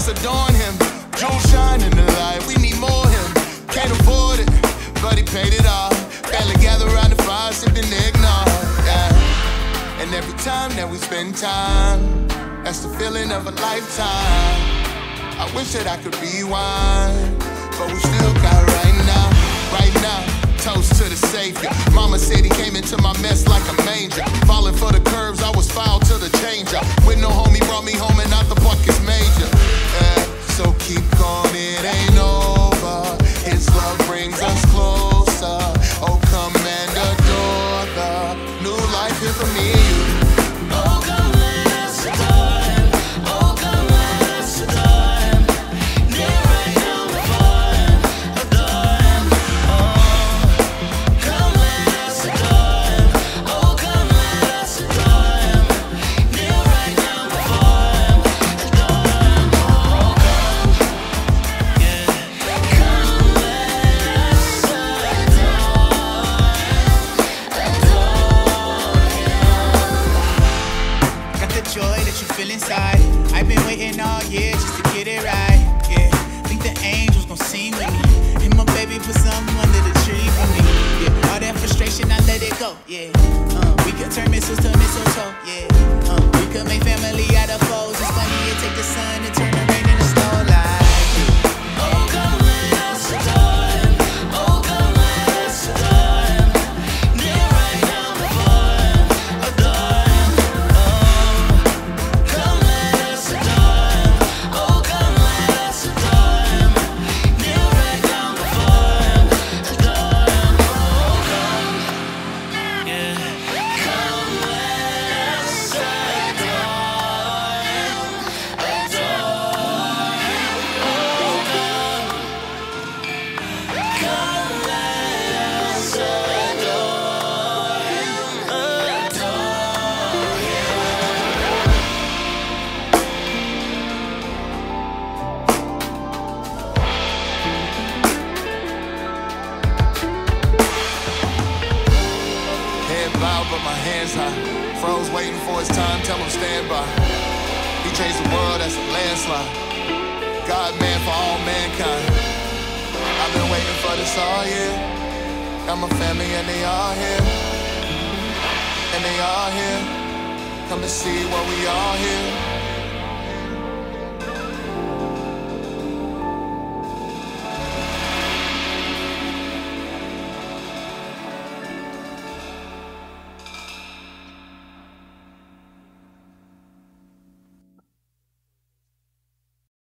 let's adorn him. Jewels shine in the light, we need more him. Can't afford it, but he paid it all. Family gather around the fire, sipping eggnog, yeah. And every time that we spend time, that's the feeling of a lifetime. I wish that I could rewind, but we still got right now, right now. Toast to the Savior. Mama said he came into my mess like a manger. Falling for the curves, I was foul to the changer. With no homie, brought me home and out the buck is major. So keep going, it ain't over. His love brings us closer. Oh, come and adore the new life here for me and you. Oh, come let us adore him. Oh, come let us adore him. Kneel right down before him. Adore him. Oh, come let us adore him. Oh, come let us adore him. Kneel right down before him. Adore him. Oh, come, yeah. Come let us adore him. Got the joy that you feel inside. I've been waiting all year just to get it right. Yeah, think the angels gon' sing with me. And my baby put something under the tree for me. Yeah, all that frustration, I let it go. Yeah, we could turn missiles to mistletoe. Yeah, we could make family out of foes. It's funny, it take the sun and turn the rain into snow like. Oh, come let us adore him. Oh, come let us adore him. Kneel right down before him. Adore him. Oh, come let us adore him. Oh, come let us adore him. Kneel right down before him. Adore him. Oh, come, yeah. Come let us adore him. Adore him. Oh, come. Come let us adore him. Adore him. Head bowed, but my hands high. Froze waiting for his time, tell him stand by. He changed the world, that's a landslide. God man for all mankind. I've been waiting for this all year. Got my family and they all here. And they all here. Come to see what we all here.